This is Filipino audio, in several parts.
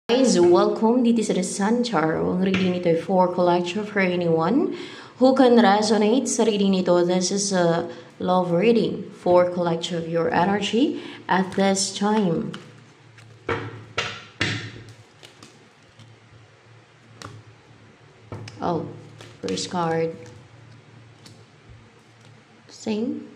Guys, welcome dito sa The Sun Tarot. Ang reading nito ay for collective for anyone who can resonate sa reading nito. This is a love reading for collective your energy at this time. Oh, first card. Same.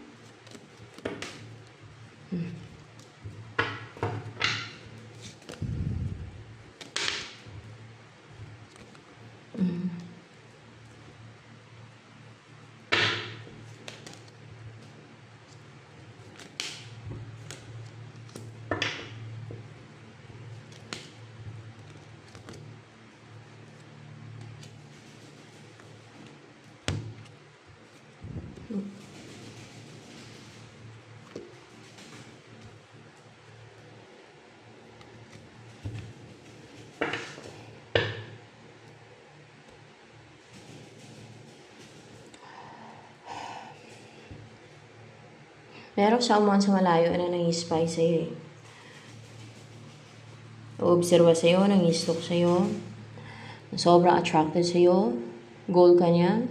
Merong someone sa malayo na nang-spy sa'yo eh. Observa sa'yo, nang-stalk sa'yo, sobrang attracted sa'yo, goal ka niya.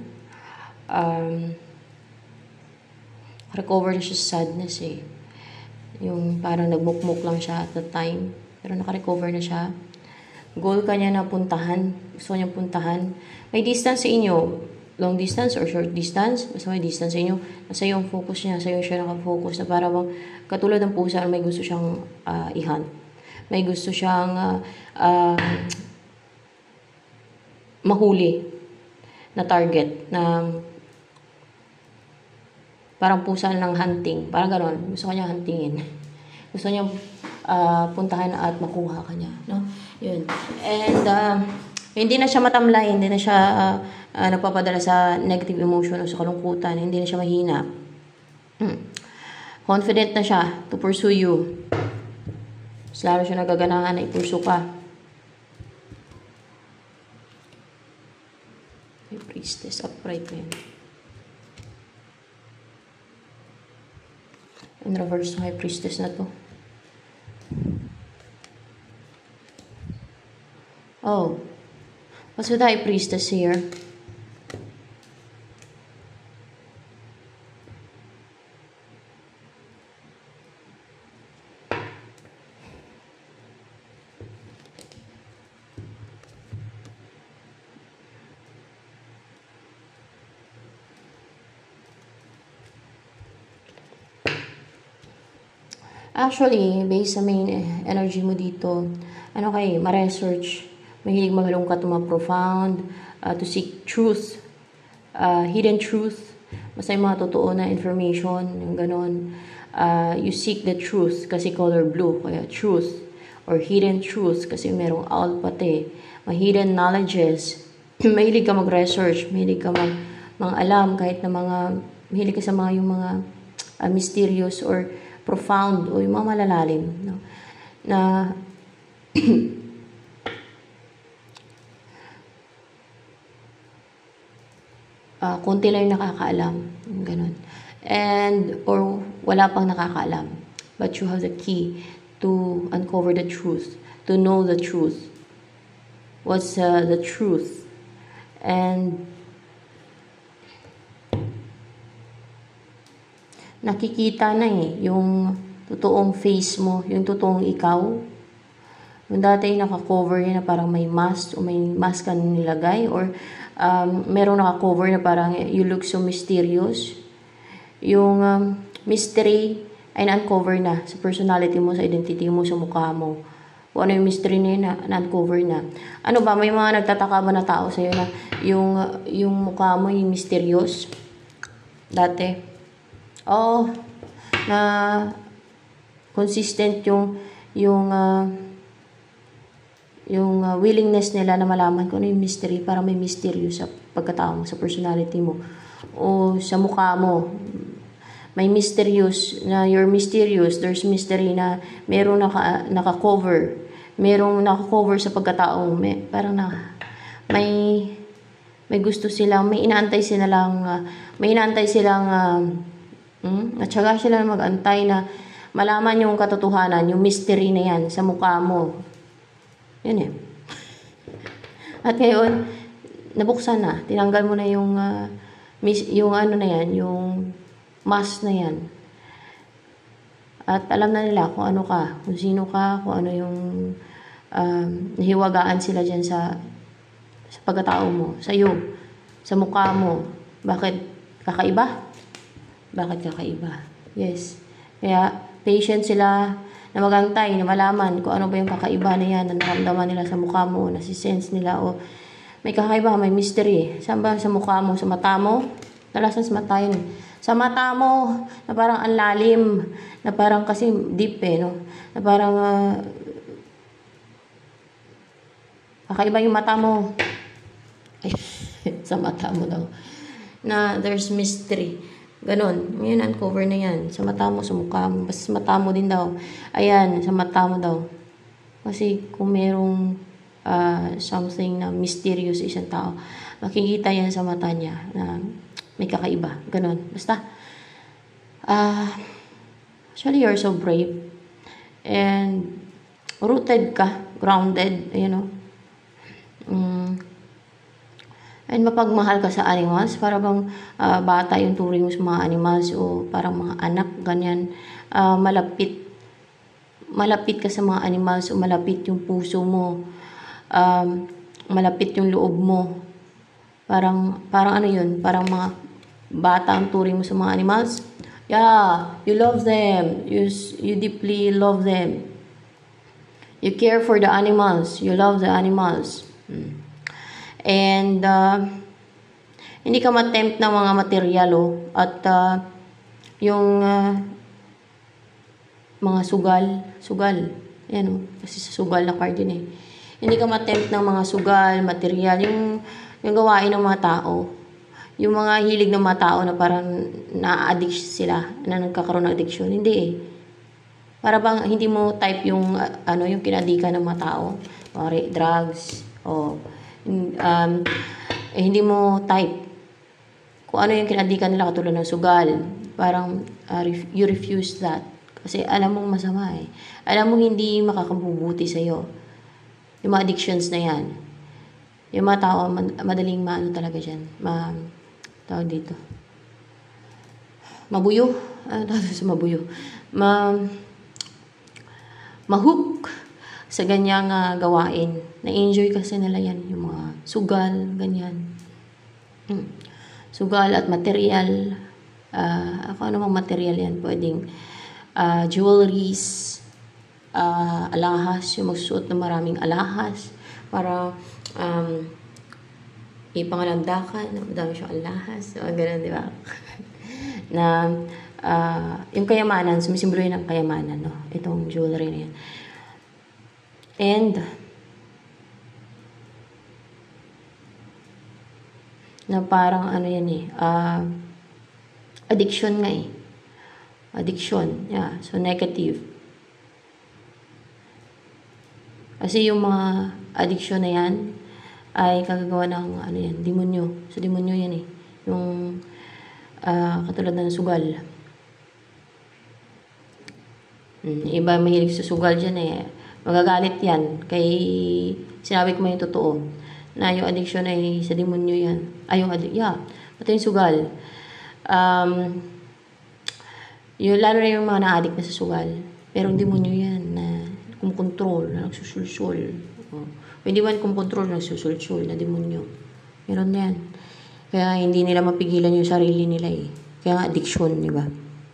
Recover na siya sa sadness eh. Yung parang nagmukmuk lang siya at the time, pero naka-recover na siya. Goal ka niya na puntahan, gusto niya puntahan. May distance sa inyo, long distance or short distance, basta may distance sa inyo, nasa iyo ang focus niya, sa iyo siya nakafocus na para bang katulad ng pusa may gusto siyang i-hunt. May gusto siyang mahuli na target na parang pusa ng hunting, parang gano'n, gusto kanya huntingin. Gusto niya puntahan at makuha kanya, no? Yun. And hindi na siya matamlay, hindi na siya nagpapadala sa negative emotion o sa kalungkutan, hindi na siya mahina. Confident na siya to pursue you. Mas lalo siya nagaganahan na i-pursue ka. May priestess, upright na yun. In reverse ng high priestess na to. Oh, what's with the high priestess here? Actually, based sa main energy mo dito, ano kayo, ma-research, mahilig maghalongkat, ma-profound, to seek truth, hidden truth, basta yung mga totoo na information, yung ganon. You seek the truth, kasi color blue, kaya truth, or hidden truth, kasi merong owl pati, hidden knowledges, mahilig ka mag-research, mahilig ka mang-alam, kahit na mahilig ka sa mga, yung mga mysterious or profound o yung mga malalalim, no? Na konti lang yung nakakaalam, ganun. And or wala pang nakakaalam, but you have the key to uncover the truth, to know the truth. What's the truth? And nakikita na eh, yung totoong face mo, yung totoong ikaw. Yung dati naka-cover na parang may mask o may mask ka nilagay or merong naka-cover na parang you look so mysterious. Yung mystery ay na-uncover na sa personality mo, sa identity mo, sa mukha mo. Kung ano yung mystery na yun, na-uncover na. Ano ba, may mga nagtataka ba na tao sa'yo na yung mukha mo yung mysterious? Dati. Oh, na consistent yung willingness nila na malaman kung ano yung mystery, para may mystery sa pagkatao mo, sa personality mo, o sa mukha mo. May mysterious na you're mysterious, there's mystery na merong naka-cover, merong naka-cover sa pagkatao mo, parang may gusto silang, may inaantay silang at saka sila mag-antay na malaman yung katotohanan, yung mystery na yan sa mukha mo. Yun eh. At ngayon, nabuksan na. Tinanggal mo na yung ano na yan, yung mask na yan. At alam na nila kung ano ka, kung sino ka, kung ano yung nahiwagaan sila dyan sa pagkatao mo, sa iyo, sa mukha mo. Bakit kakaiba? Bakit kakaiba? Yes. Kaya patient sila na magantay, na malaman kung ano ba yung kakaiba na yan, na naramdaman nila sa mukha mo, na si-sense nila, o may kakaiba, may mystery. Saan ba? Sa mukha mo, sa mata mo? Talasan sa mata yun. Sa mata mo, na parang ang lalim, na parang kasi deep no? Na parang kakaiba yung mata mo. Ay, sa mata mo daw. Na there's mystery. Ganon. Ngayon, uncover na yan. Sa mata mo, sa mukha mo. Basta sa mata mo din daw. Ayan, sa mata mo daw. Kasi kung merong something na mysterious sa isang tao, makikita yan sa mata niya na may kakaiba. Ganon. Basta, actually, you're so brave. And, rooted ka. Grounded. Ayan o. And mapagmahal ka sa animals, para bang bata yung turing mo sa mga animals, o parang mga anak, ganyan. Malapit ka sa mga animals, o malapit yung puso mo, malapit yung loob mo. Parang ano yun, parang mga bata ang turing mo sa mga animals. Yeah, you love them, you deeply love them. You care for the animals, you love the animals. And hindi ka matempt ng mga material at yung mga sugal yan kasi sa sugal na card yun eh. Hindi ka matempt ng mga sugal, material, yung gawain ng mga tao, yung mga hilig ng mga tao na parang na-addict sila, na nagkakaroon ng addiction. Hindi eh. Para bang hindi mo type yung yung kinadikan ng mga tao, or drugs, o hindi mo type kung ano yung kinadikan nila, katulad ng sugal. Parang you refuse that kasi alam mong masama eh. Alam mong hindi makakabubuti sa'yo yung mga addictions na yan. Yung mga tao madaling maano talaga dyan, tawag dito, mabuyo. Tawag sa mabuyo, mahook sa ganyang gawain. Na-enjoy kasi nila yan, yung mga sugal, ganyan. Sugal at material. Ano mang material yan, pwedeng jewelries, alahas, yung magsusuot ng maraming alahas, para ipangalandakan, madami siyang alahas, ganun, di ba? Na yung kayamanan, sumisimbolo yun ang kayamanan, no? Itong jewelry na yan. And na parang ano yan eh, addiction nga eh. Addiction, yeah. So negative. Kasi yung mga addiction na yan ay kagagawa ng demonyo. So demonyo yan eh. Yung katulad na ng sugal. Iba mahilig sa sugal dyan eh. Magagalit yan kay sinabi ko mo yung totoo na yung addiction ay sa demonyo yan. Pati yung sugal. Lalo na yung mga na-addict na sa sugal. Pero yung demonyo yan na kumukontrol, na nagsusulsul. Hindi man kumukontrol, nagsusulsul na demonyo. Meron na yan. Kaya hindi nila mapigilan yung sarili nila eh. Kaya nga addiction, di ba?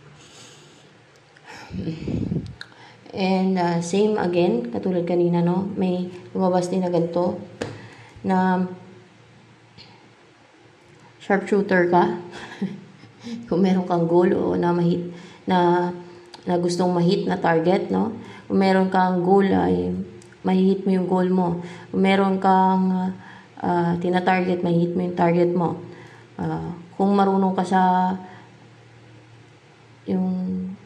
And same again, katulad kanina, no? May lumabas din na ganito na sharpshooter ka. Kung meron kang goal o na gustong ma-hit na target, no? Kung meron kang goal ay ma-hit mo yung goal mo. Kung meron kang tina-target, ma-hit mo yung target mo. Kung marunong ka sa yung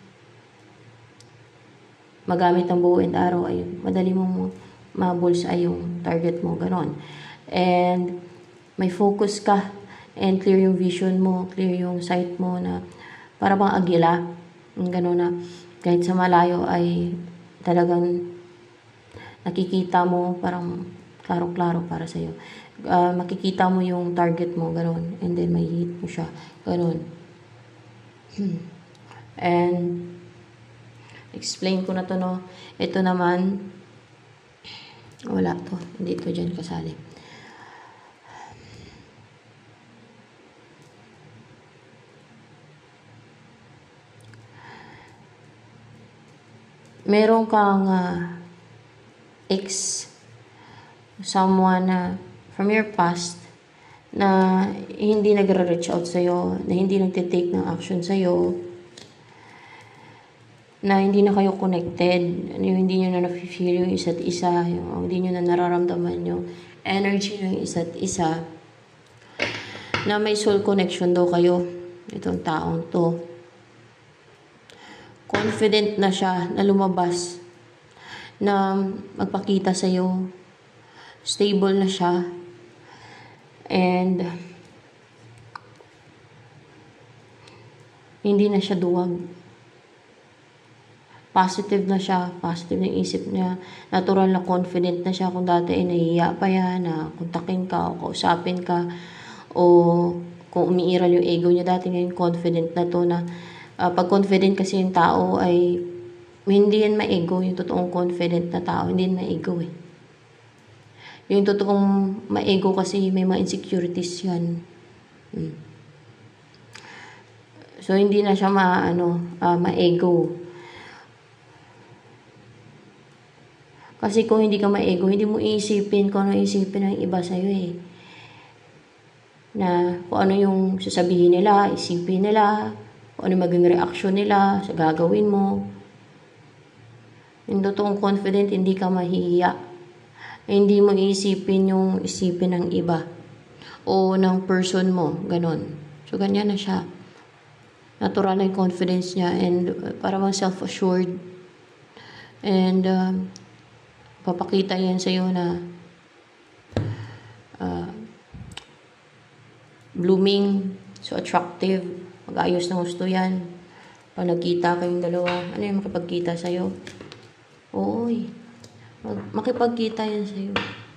magamit ng bow and arrow, ay madali mong ma-bullseye yung target mo, ganon. And may focus ka, and clear yung vision mo, clear yung sight mo, na para bang agila, ganon, na kahit sa malayo ay talagang nakikita mo, parang klaro-klaro para sa'yo. Makikita mo yung target mo, gano'n. And then, may hit mo siya, gano'n. And, explain ko na to, no. Ito naman, wala to. Hindi to dyan kasali. Meron kang ex, someone from your past na hindi nagre-reach out sa'yo, na hindi nagtitake ng action sa'yo, na hindi na kayo connected, hindi nyo na na-feel yung isa't isa, hindi nyo na nararamdaman yung energy ng isa't isa, na may soul connection daw kayo, itong taong to. Confident na siya na lumabas, na magpakita sa'yo, stable na siya, and hindi na siya duwag. Positive na siya, positive na isip niya, natural na confident na siya. Kung dati ay nahihiya pa yan, na kontakin ka o kausapin ka, o kung umiiral yung ego niya dati, ngayon confident na to na pag confident kasi yung tao ay hindi yan ma-ego, yung totoong confident na tao, hindi yan ma-ego eh. Yung totoong ma-ego kasi may mga insecurities yan. So, hindi na siya ma-ego. Kasi kung hindi ka ma-ego, hindi mo iisipin kung ano isipin ng iba sa'yo eh. Na kung ano yung sasabihin nila, isipin nila, kung ano maging reaction nila sa gagawin mo. Yung totoong confident, hindi ka mahihiya. Hindi mo iisipin yung isipin ng iba o ng person mo, ganon. So, ganyan na siya. Natural na yung confidence niya and parang self-assured. And papakita yan sa'yo na blooming, so attractive, mag-ayos ng gusto yan. Pag nagkita kayong dalawa, ano yung makipagkita sa'yo? Oy, makipagkita yan sa'yo.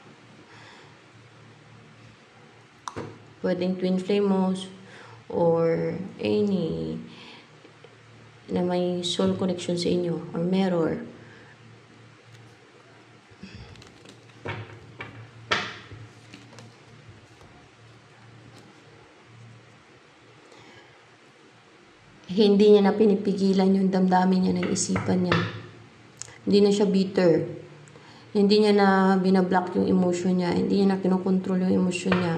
Pwedeng twin flame mo, or any na may soul connection sa inyo, or mirror. Hindi niya na pinipigilan yung damdamin niya ng isipan niya. Hindi na siya bitter. Hindi niya na binablock yung emotion niya. Hindi niya na kinokontrol yung emotion niya.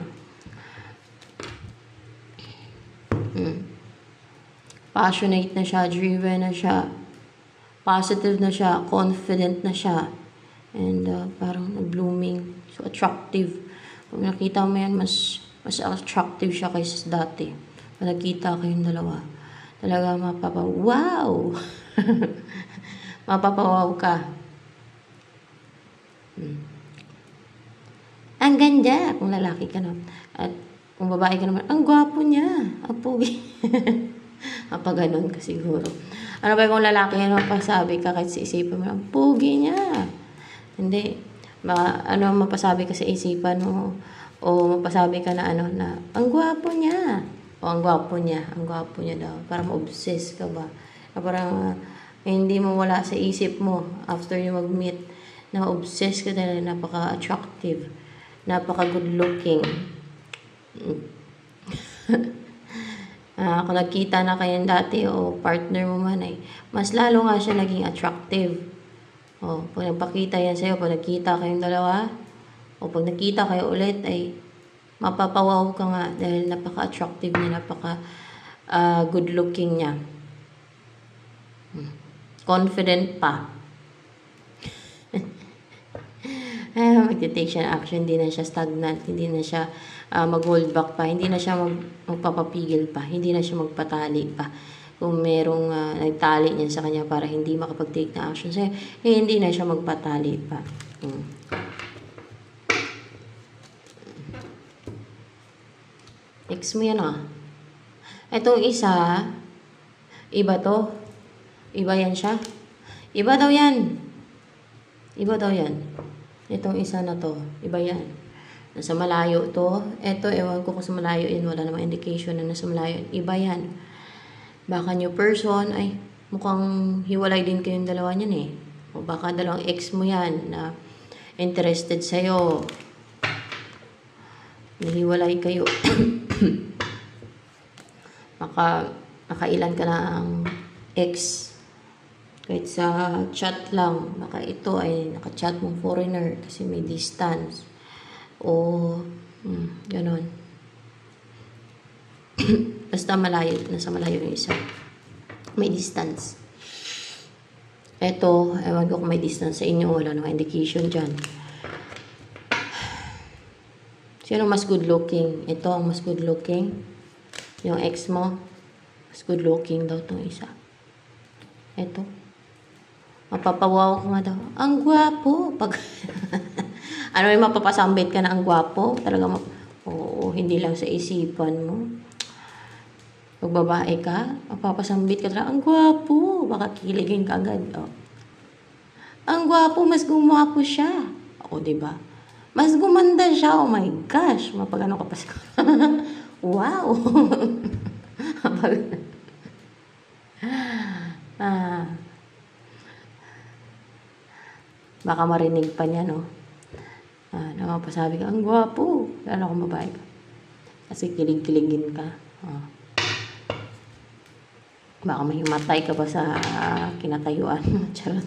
Passionate na siya, driven na siya, positive na siya, confident na siya, and parang blooming, so attractive. Pag nakita mo yan, mas attractive siya kaysa dati. Pag nakita kayong dalawa, talaga wow! Mapapawaw ka. Ang ganda kung lalaki ka na. At kung babae ka naman, ang gwapo niya, ang pugi. Kapag ganun ka siguro. Ano ba kung lalaki yan, mapasabi ka kahit sa isipan mo, ang pugi niya. Hindi. Ano mapasabi ka sa isipan mo, o mapasabi ka na na ang gwapo niya. O ang gwapo niya daw. Para ma-obsess ka ba? Parang hindi mo wala sa isip mo after you mag-meet, na obsess ka dahil napaka-attractive, napaka-good looking. Kung nagkita na kayo dati o partner mo man ay mas lalo nga siya naging attractive. Pag nagpakita yan sa'yo, pag nagkita kayong dalawa, o pag nagkita kayo ulit ay mapapawaw ka nga dahil napaka-attractive niya, napaka-good looking niya. Confident pa. Mag-take siya ng action, hindi na siya stagnant, hindi na siya mag-hold back pa, hindi na siya magpapapigil pa, hindi na siya magpatali pa. Kung merong nagtali niyan sa kanya para hindi makapag-take na action sa'yo, hindi na siya magpatali pa. Next mo yan Itong isa, iba to. Iba yan siya. Iba daw yan. Iba daw yan. Itong isa na to, iba yan. Nasa malayo to. Ito, ewan ko kung sa malayo yun. Wala namang indication na nasa malayo. Iba yan. Baka new person, ay, mukhang hiwalay din kayong dalawa niyan eh. O baka dalawang ex mo yan na interested sa'yo. Nahiwalay kayo. Nakailan ka na ang ex. Kahit sa chat lang, baka ito ay nakachat mong foreigner kasi may distance. O, ganon. Basta malayo, nasa malayo yung isa. May distance. Ito, ewan ko kung may distance sa inyo, wala namang indication dyan. Sino mas good looking? Ito ang mas good looking. Yung ex mo, mas good looking daw itong isa. Ito. Mapapawaw ko nga daw. Ang gwapo. Pag ano yung mapapasambit ka na ang gwapo? Talaga, oo, hindi lang sa isipan mo. Pag babae ka, mapapasambit ka talaga. Ang gwapo. Baka kiligin ka agad. Oh. Ang gwapo, mas gumwapo siya. O, diba? Mas gumanda siya. Oh my gosh. Mapagano ka pa sa wow. Baka marinig pa niya, no? Namapasabi ka, ang gwapo. Lalo kung babae ka. Kasi kilig-kiligin ka. Baka mahimatay ka pa sa kinatayuan mo. Charot.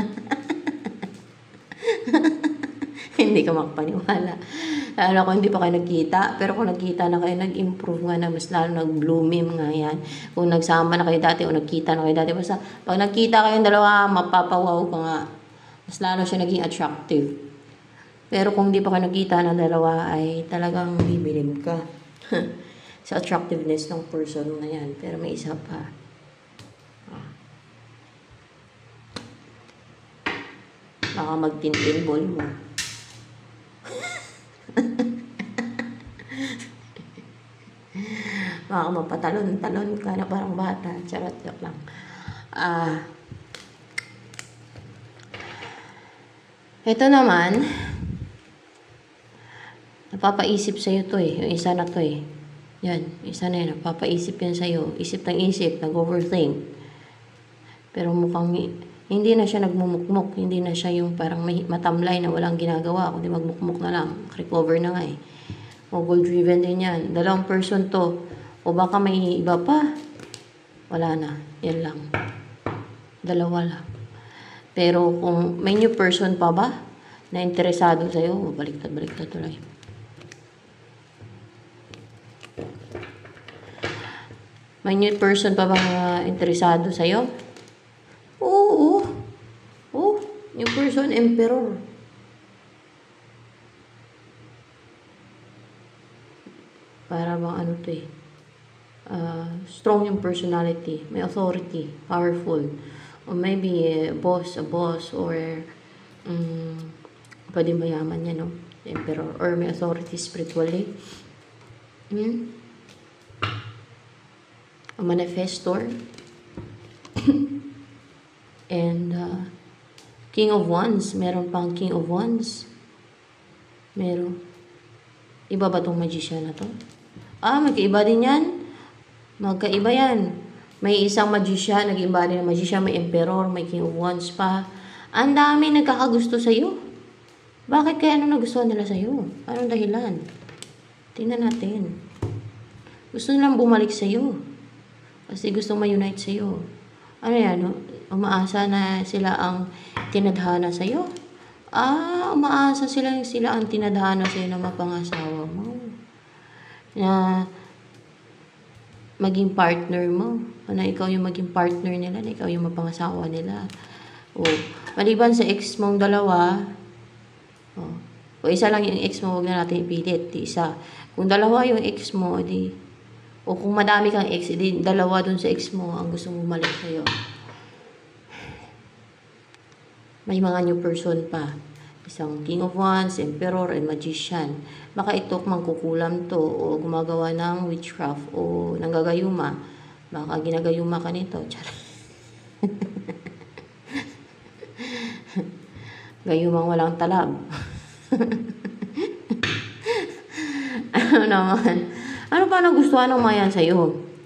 Hindi ka makapaniwala. Lalo ko hindi pa kayo nagkita. Pero kung nagkita na kayo, nag-improve nga na. Mas lalo nag-blooming nga yan. Kung nagsama na kayo dati o nagkita na kayo dati. Basta pag nagkita kayong dalawa, mapapawaw ka nga. Mas lalo siya naging attractive. Pero kung di pa kayo nagkita ng dalawa, ay talagang bibilib ka. Sa attractiveness ng person na yan. Pero may isa pa. Baka magtintin ball mo. Baka mapatalon-talon ka na parang bata. Charot, joke lang. Ito naman, napapaisip sa'yo to eh. Yung isa na to eh. Yan, isa na yan. Napapaisip yan sa'yo. Isip ng isip, nag-overthink. Pero mukhang hindi na siya nagmumukmuk. Hindi na siya yung parang matamlay na walang ginagawa. Kundi magmukmuk na lang. Recover na nga eh. O goal-driven din yan. Dalawang person to. O baka may iba pa. Wala na. Yan lang. Dalawa lang. Pero kung may new person pa ba na interesado sa'yo, baliktad tuloy. May new person pa bang interesado sa'yo? Oo. Oh, new person, emperor. Para bang ano to eh. Strong yung personality. May authority. Powerful. Or maybe a boss, or pwede mayaman niya, no? Emperor. Or may authority spiritually. A manifestor. And King of Wands. Meron pang King of Wands. Meron. Iba ba tong magician na to? Magkaiba din yan. Magkaiba yan. May isang magician, nag-iba din ng magician, may emperor, may King of Wands pa. Ang dami nagkakagusto sa'yo. Bakit kaya ano nagustuhan nila sa'yo? Anong dahilan? Tingnan natin. Gusto nilang bumalik sa'yo. Kasi gusto ma-unite sa'yo. Ano yan? No? Umaasa na sila ang tinadhana sa'yo? Umaasa sila ang tinadhana sa'yo na mapangasawa mo. Na maging partner mo. Na ikaw yung maging partner nila, na ikaw yung mapangasawa nila. Maliban sa ex mong dalawa, o isa lang yung ex mo, huwag na natin ipilit. Di isa. Kung dalawa yung ex mo, o kung madami kang ex, dalawa dun sa ex mo ang gusto mo bumalik sa'yo. May mga new person pa. Isang King of Wands, Emperor, and Magician. Baka ito mangkukulam to o gumagawa ng witchcraft o nanggagayuma. Baka ginagayuma ka nito. Gayumang walang talab. Ano naman? Ano pa nagustuhan ng mga yan sa'yo?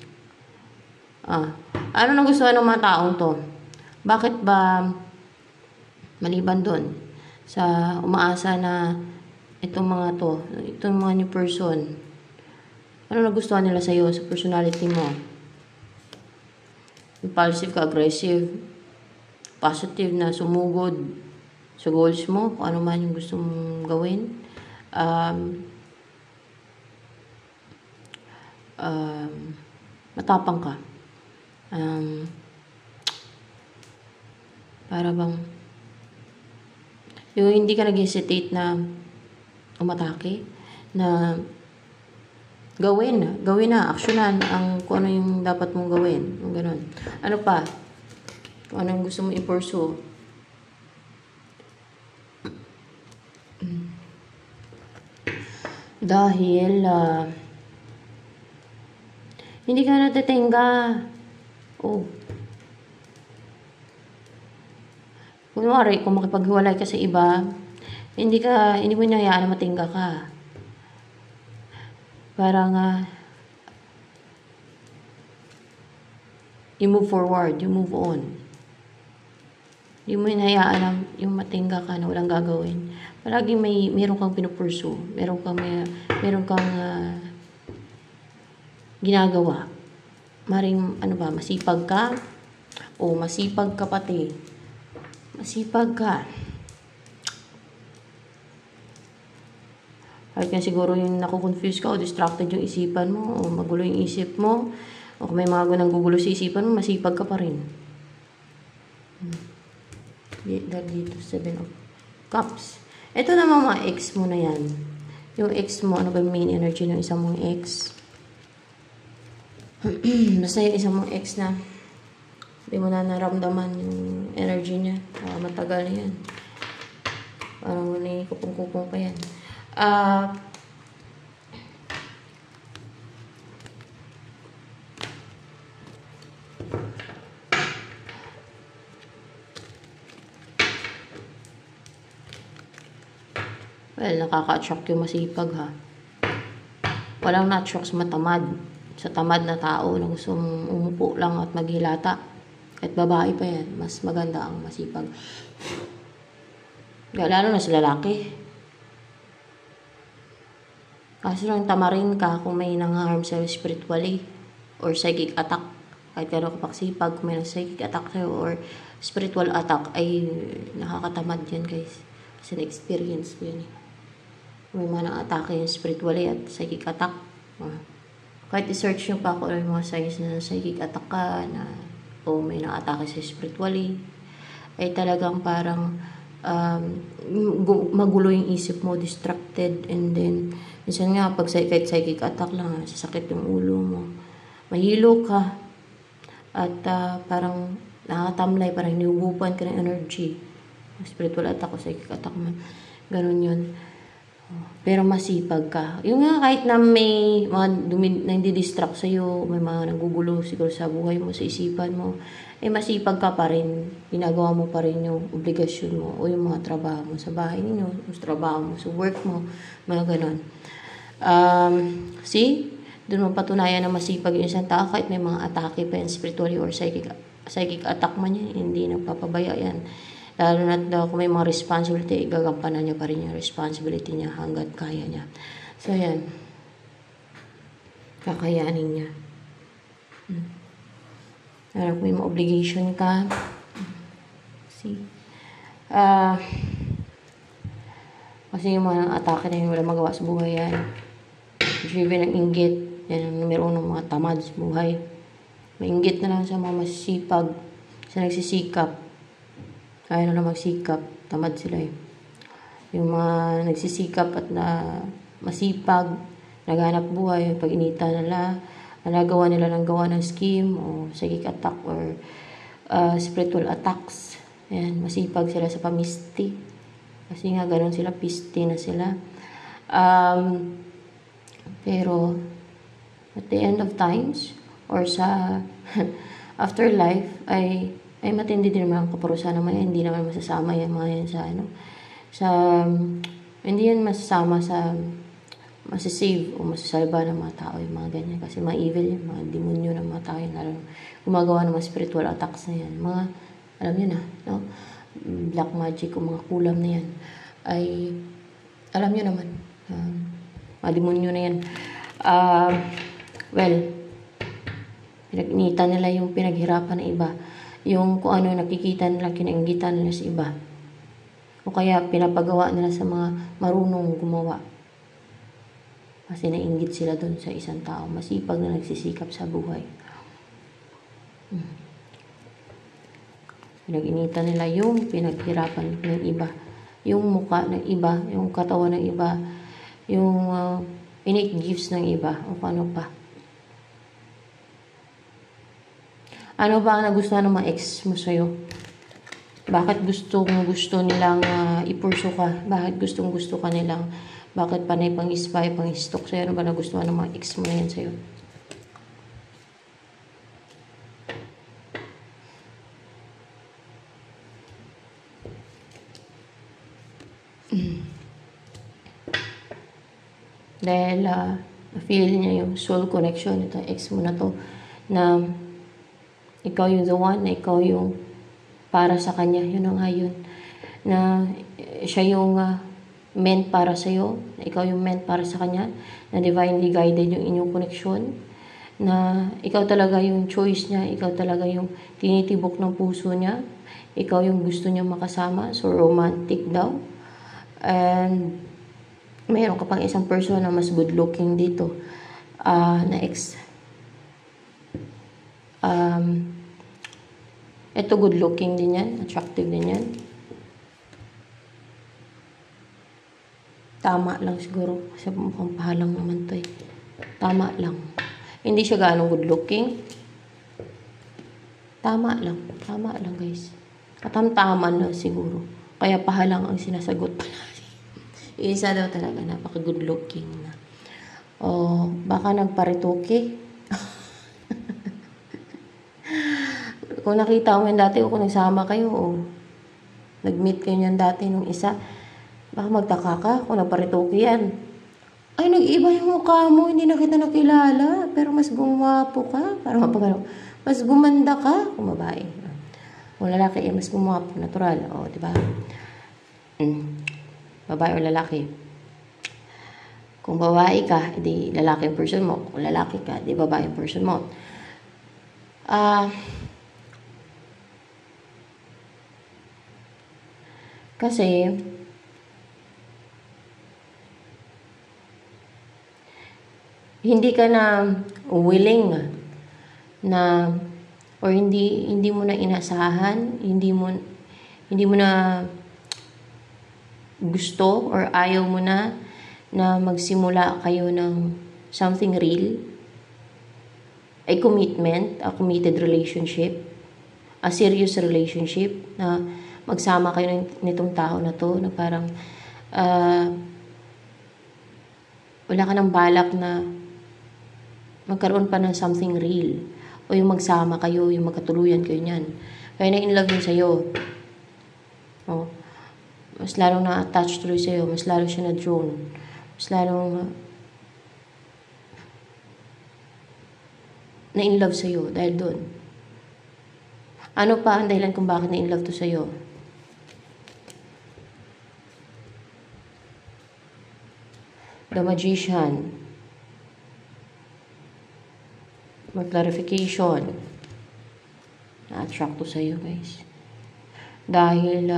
Ano nagustuhan ng mga taong to? Bakit ba maliban doon sa umaasa na itong mga to, itong mga new person, ano nagustuhan nila sa'yo sa personality mo? Impulsive ka, aggressive, positive na sumugod sa goals mo, kung ano man yung gusto mong gawin. Matapang ka. Para bang yung hindi ka nag-hesitate na umatake, na gawin na, aksyonan ang kung ano yung dapat mong gawin, yung ganun. Ano pa? Kung ano yung gusto mong i-pursue. Dahil hindi ka natitingga. Kunwari, kung makipaghiwalay ka sa iba, hindi mo hinahayaan na matingga ka. Parang you move forward, you move on. Hindi mo hinahayaan na yung matingga ka na walang gagawin. Palagi meron kang pinupursu, meron kang ginagawa. Maring masipag ka, o masipag ka pati. Masipag ka. Kahit nga siguro yung nakukonfuse ka o distracted yung isipan mo o magulo yung isip mo o kung may mga gugulo sa isipan mo, masipag ka pa rin. Dahil dito, 7 of Cups. Ito naman mga ex mo na yan. Yung ex mo, ano ba yung main energy ng isang mong ex? Basta yung isang mong ex na hindi mo na naramdaman yung energy niya. Matagal na yan. Parang kupong-kupong pa yan. Well, nakaka-attract yung masipag ha. Walang na-attract sa matamad. Sa tamad na tao na gusto umupo lang at maghilata. At babae pa yan, mas maganda ang masipag. Lalo na sa lalaki. Kaso lang tamarin ka kung may nang-harm sa'yo spiritually or psychic attack. Kahit gano'n kapag sipag, kung may psychic attack sa'yo or spiritual attack, ay nakakatamad yan guys. Kasi na-experience ko yun. May mga nang-atake yung spiritually at psychic attack. Kahit i-search nyo pa kung ano yung mga signs na psychic attack ka, na o may nang-atake sa spiritually, ay talagang parang magulo yung isip mo, distracted, and then minsan nga pag kahit psychic attack lang, sasakit yung ulo mo, mahilo ka, at parang nakakatamlay, parang niugupan ka ng energy. Spiritual attack o psychic attack man, ganun yun. Pero masipag ka. Yung nga kahit na may mga na hindi distract sa'yo, may mga nagugulo siguro sa buhay mo, sa isipan mo, masipag ka pa rin. Ginagawa mo pa rin yung obligasyon mo o yung mga trabaho mo sa bahay ninyo, yung trabaho mo sa work mo, mga ganon. See? Doon mo patunayan na masipag yung isang tao kahit may mga atake pa yan, spiritually or psychic attack man yan, hindi nagpapabaya yan. Lalo na kung may mga responsibility, gagampanan niya pa rin yung responsibility niya hanggat kaya niya. So, yan. Kakayanin niya. Lalo kung may mga obligation ka. See? Kasi yung mga atake na yun, wala magawa sa buhay yan. Driven ng inggit. Yan ang numero ng mga tamad sa buhay. May inggit na lang sa mga masisipag, sa nagsisikap. Kaya na magsikap, tamad sila eh. Yung mga nagsisikap at na masipag, naghanap buhay, pag-inita nila, nagawa nila ng gawa ng scheme o psychic attack or spiritual attacks. Ayan, masipag sila sa pamisti. Kasi nga ganun sila, pisti na sila. Pero at the end of times or sa afterlife ay matindi din naman ang kaparusahan naman yan. Hindi naman masasama yan mga yan sa sa hindi yan masasama sa masasave o masasalba ng mga tao yung mga ganyan. Kasi mga evil yan, mga demonyo ng mga tao yan. Lalo gumagawa ng mga spiritual attacks na yan. Mga, alam nyo na, no? Black magic o mga kulam na yan. Ay, alam nyo naman, mga demonyo na yan. Well, pinag-inita nila yung pinaghirapan ng iba. Yung kung ano nakikita nila, kinainggitan nila sa iba. O kaya pinapagawa nila sa mga marunong gumawa. Kasi nainggit sila dun sa isang tao. Masipag na nagsisikap sa buhay. Pinag-inita nila yung pinaghirapan ng iba. Yung mukha ng iba, yung katawan ng iba, yung innate gifts ng iba, o ano pa. Ano ba ang nagustuhan ng mga ex mo sa'yo? Bakit gusto nilang ipurso ka? Bakit gusto ka nilang, bakit panay pang-spy, pang-stalk sa'yo? Ano ba nagustuhan ng mga ex mo na yan sa'yo? Dahil feel niya yung soul connection, ito ex mo na to, na ikaw yung the one, na ikaw yung para sa kanya. Yun ang yun. Na siya yung meant para sa'yo, na ikaw yung meant para sa kanya, na divinely guided yung inyong connection, na ikaw talaga yung choice niya, ikaw talaga yung tinitibok ng puso niya, ikaw yung gusto niya makasama, so romantic daw. And mayroon ka pang isang person na mas good looking dito, na ex. Ito good looking din yan, attractive din yan. Tama lang siguro, kasi mukhang pahalang naman to eh. Tama lang. Hindi siya gaano good looking. Tama lang guys. Katamtaman lang siguro. Kaya pahalang ang sinasagot pala. Isa daw talaga, napaka good looking na. O, baka nagparituki. Kung nakita mo yan dati o kung nagsama kayo o nag-meet kayo yan dati nung isa, baka magtaka ka kung nagparituki yan. Ay, nag-iba yung mukha mo, hindi na kita nakilala, pero mas gumapo ka. Parang mapagano, mas gumanda ka kung babae. Kung lalaki, mas gumapo, natural. O, diba? Babae o lalaki. Kung babae ka, edi lalaki yung person mo. Kung lalaki ka, edi babae yung person mo. Kasi, hindi ka na willing na, or hindi mo na inasahan, hindi mo na gusto or ayaw mo na magsimula kayo ng something real, a commitment, a committed relationship, a serious relationship, na magsama kayo nitong tao na to, na parang wala ka ng balak na magkaroon pa ng something real, o yung magsama kayo, yung magkatuluyan kayo niyan. Kaya na-inlove yun sa'yo. Oh. Mas lalong na-attach tuloy sa'yo, mas lalong siya na-drawn, mas lalong na-inlove sa'yo dahil doon. Ano pa ang dahilan kung bakit na-inlove to sa'yo? The Magician. Mag-clarification. Na-attract to sa'yo, guys. Dahil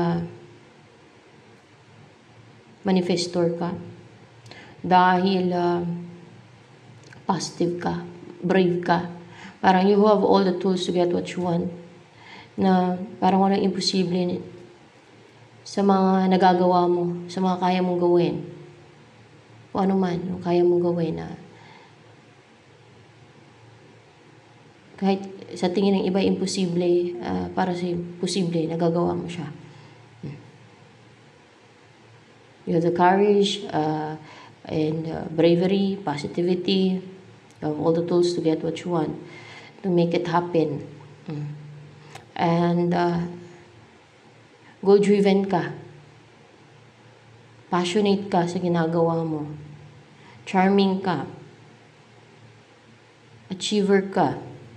manifestor ka. Dahil positive ka. Brave ka. Parang you have all the tools to get what you want. Na parang walang imposible sa mga nagagawa mo, sa mga kaya mong gawin. Kung ano man, yung kaya mong gawin na kahit sa tingin ng iba imposible, para sa posible, nagagawa mo siya. You have the courage and bravery, positivity. You have all the tools to get what you want, to make it happen. And goal-driven ka. Passionate ka sa ginagawa mo. Charming ka. Achiever ka.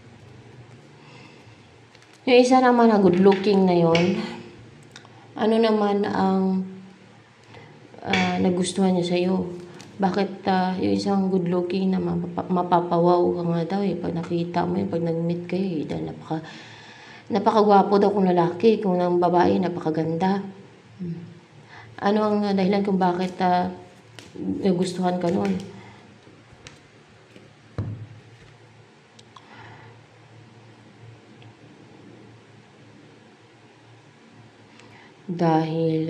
Yung isa naman na good looking na yon, ano naman ang nagustuhan niya sa'yo? Bakit yung isang good looking na mapapawaw ka nga daw pag nakita mo pag nag-meet kayo dahil napakagwapo daw kung lalaki, kung ang babae napakaganda. Ano ang dahilan kung bakit nagustuhan ka nun? Dahil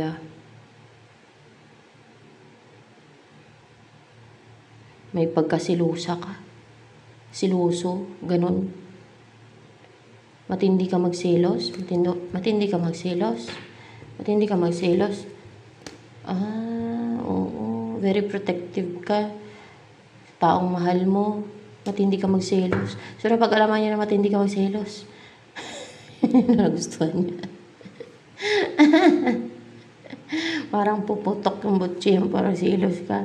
may pagkasilusa ka. Siluso, ganun. Matindi ka magselos. Matindi ka magselos. Matindi ka magselos. Oo. Very protective ka. Taong mahal mo. Matindi ka magselos. So, pag alaman niya na matindi ka magselos, nagustuhan niya. Parang puputok yung butsi, parang selos ka.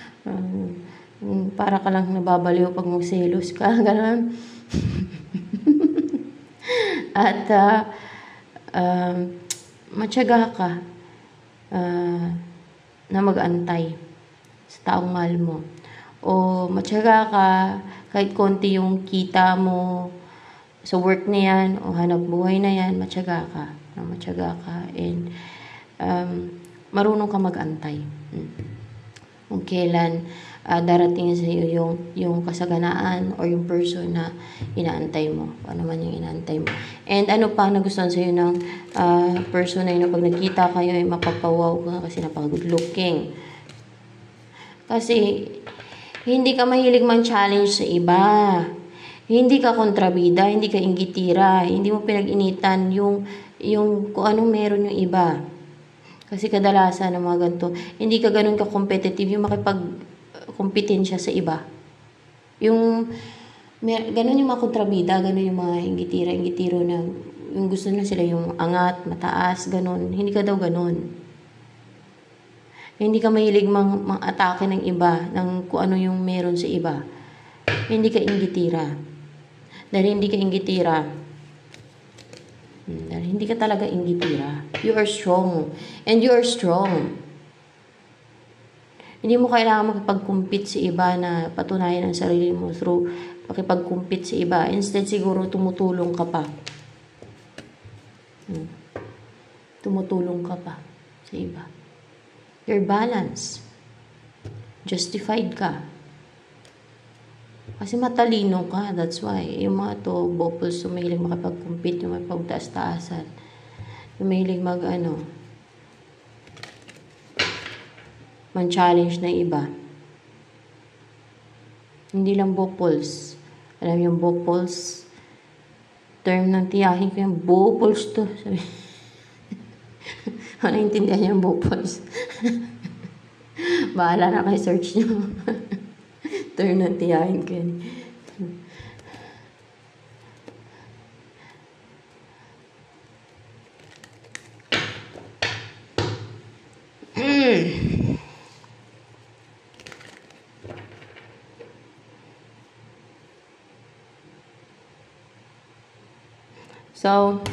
Para ka lang nababaliw pag magselos ka. Ganun. At matyaga ka na mag-antay sa taong mahal mo. O matyaga ka kahit konti yung kita mo sa work na yan o hanap buhay na yan, matyaga ka. Matyaga ka and marunong ka mag-antay. Kung kailan darating sa iyo yung kasaganaan or yung person na inaantay mo. Ano man yung inaantay mo. And ano pa nagustuhan sa iyo ng person na yun, pag nakita kayo ay mapapawaw ka kasi napaka-good looking. Kasi hindi ka mahilig man-challenge sa iba. Hindi ka kontrabida, hindi ka inggitira, hindi mo pinag-initan yung kung anong meron yung iba. Kasi kadalasan ng mga ganito, hindi ka ganun ka-competitive yung makipag-kompetensya sa iba. Ganun yung mga kontrabida, ganun yung mga inggitiro na yung gusto na sila yung angat, mataas, ganun. Hindi ka daw ganun. Hindi ka mahilig mang-atake ng iba, ng kung ano yung meron sa iba. Hindi ka inggitira. Dahil hindi ka inggitira, dahil hindi ka talaga inggitira. You are strong. And you are strong. Hindi mo kailangan makipag-compete sa iba na patunayan ang sarili mo through makipag-compete sa iba. Instead, siguro tumutulong ka pa. Tumutulong ka pa sa iba. You're balanced. Justified ka. Kasi matalino ka. That's why. Yung mga to, bopples, mahilig makipag-compete, yung may pagtaas-taasan. Yung mahilig man-challenge na iba. Hindi lang bopples. Alam yung bopples, term ng tiyahin ko yung bopples to. Sabi. Ano intindihan yung bopples? Bahala na kayo, search nyo. Term ng tiyahin ko yun. So,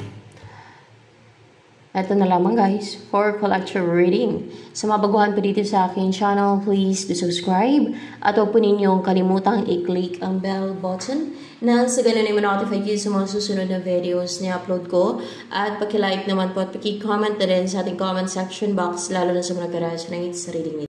eto na lamang guys for collective reading. Sa mga baguhan pa dito sa aking channel, please do subscribe at huwag po ninyong kalimutang i-click ang bell button na sa ganun ay ma-notify kayo sa mga susunod na videos na upload ko. At paki-like naman po at paki-comment na rin sa ating comment section box, lalo na sa mga nagkarasa ng sarili nito.